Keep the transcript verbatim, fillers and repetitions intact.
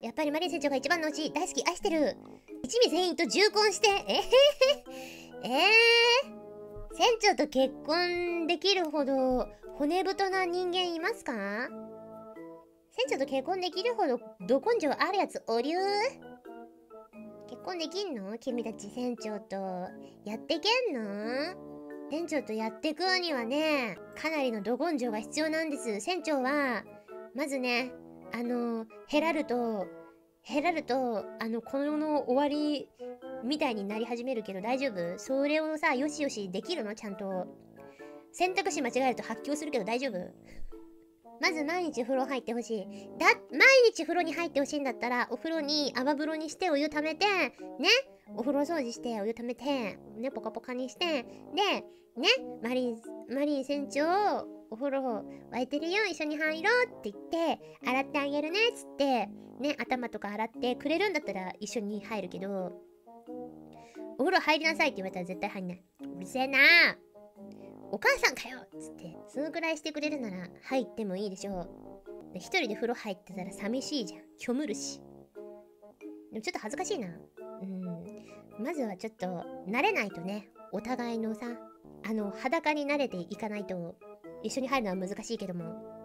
やっぱりマリン船長が一番のうち、大好き、愛してる。一味全員と重婚して、えへへ、えー、船長と結婚できるほど骨太な人間いますか？船長と結婚できるほどど根性あるやつおりゅう？結婚できんの？君たち船長とやってけんの？船長とやってくにはね、かなりのど根性が必要なんです。船長はまずね、あのヘラルとヘラルとあのこの世の終わりみたいになり始めるけど大丈夫？それをさ、よしよしできるの？ちゃんと選択肢間違えると発狂するけど大丈夫？まず毎日風呂入ってほしい。だ、毎日風呂に入ってほしいんだったら、お風呂に泡風呂にしてお湯ためて、ね、お風呂掃除してお湯ためて、ね、ポカポカにして、で、ね、マリン、マリン船長、お風呂沸いてるよ、一緒に入ろうって言って、洗ってあげるね、つって、ね、頭とか洗ってくれるんだったら一緒に入るけど、お風呂入りなさいって言われたら絶対入んない。うるせえなー。お母さんかよっつって、そのくらいしてくれるなら入ってもいいでしょう。で、一人で風呂入ってたら寂しいじゃん。虚無るし。でもちょっと恥ずかしいな。うん。まずはちょっと慣れないとね、お互いのさ、あの裸に慣れていかないと一緒に入るのは難しいけども。